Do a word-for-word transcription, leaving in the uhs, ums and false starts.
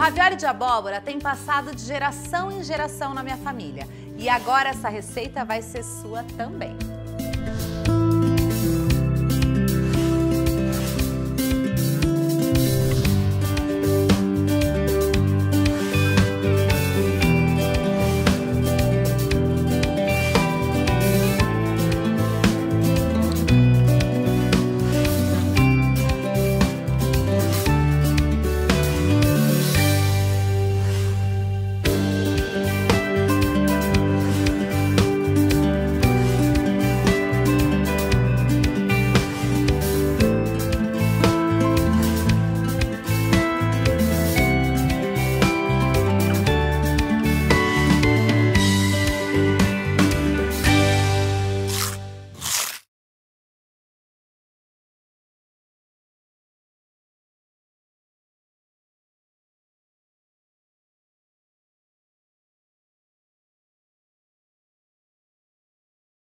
ravioli de abóbora tem passado de geração em geração na minha família. E agora essa receita vai ser sua também.